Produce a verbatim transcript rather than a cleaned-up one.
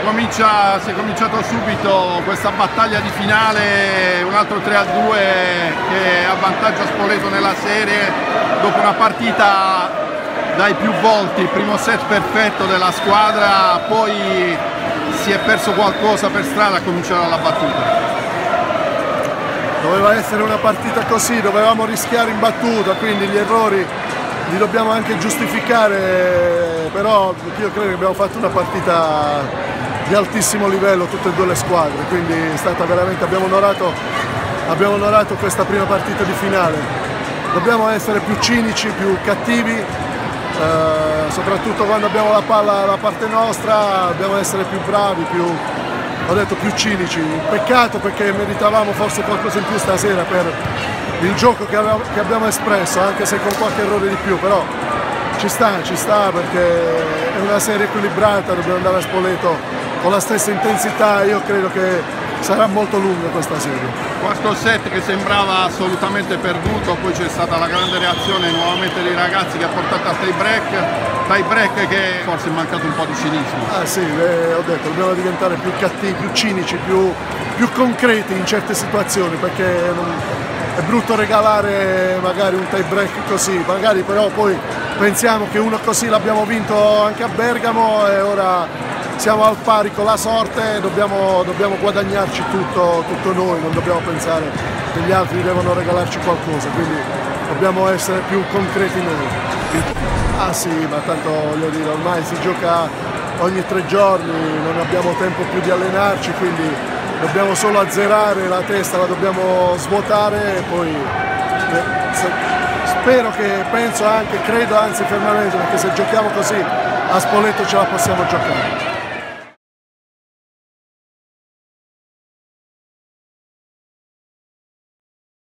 comincia, si è cominciato subito questa battaglia di finale, un altro tre a due che avvantaggia Spoleto nella serie dopo una partita dai più volti, il primo set perfetto della squadra, poi si è perso qualcosa per strada a cominciare dalla battuta. Doveva essere una partita così, dovevamo rischiare in battuta, quindi gli errori li dobbiamo anche giustificare, però io credo che abbiamo fatto una partita di altissimo livello tutte e due le squadre, quindi è stata veramente, abbiamo onorato, abbiamo onorato questa prima partita di finale. Dobbiamo essere più cinici, più cattivi, eh, soprattutto quando abbiamo la palla dalla parte nostra, dobbiamo essere più bravi, più, ho detto, più cinici. Peccato perché meritavamo forse qualcosa in più stasera per il gioco che abbiamo espresso, anche se con qualche errore di più, però ci sta, ci sta perché è una serie equilibrata, dobbiamo andare a Spoleto con la stessa intensità, io credo che sarà molto lunga questa serie. Quarto set che sembrava assolutamente perduto, poi c'è stata la grande reazione nuovamente dei ragazzi che ha portato al tie break, tie break che forse è mancato un po' di cinismo. Ah sì, eh, ho detto, dobbiamo diventare più cattivi, più cinici, più, più concreti in certe situazioni, perché non, è brutto regalare magari un tie break così, magari però poi pensiamo che uno così l'abbiamo vinto anche a Bergamo e ora siamo al pari con la sorte, dobbiamo, dobbiamo guadagnarci tutto, tutto noi, non dobbiamo pensare che gli altri devono regalarci qualcosa, quindi dobbiamo essere più concreti noi. Ah sì, ma tanto voglio dire, ormai si gioca ogni tre giorni, non abbiamo tempo più di allenarci, quindi dobbiamo solo azzerare la testa, la dobbiamo svuotare e poi eh, se, spero che, penso anche, credo anzi fermamente, perché se giochiamo così a Spoleto ce la possiamo giocare.